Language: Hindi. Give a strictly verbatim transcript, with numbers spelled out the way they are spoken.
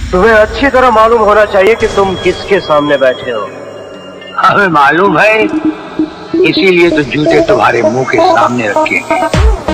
तुम्हें अच्छी तरह मालूम होना चाहिए कि तुम किसके सामने बैठे हो। हमें मालूम है, इसीलिए तो जूते तुम्हारे मुंह के सामने रखे हैं।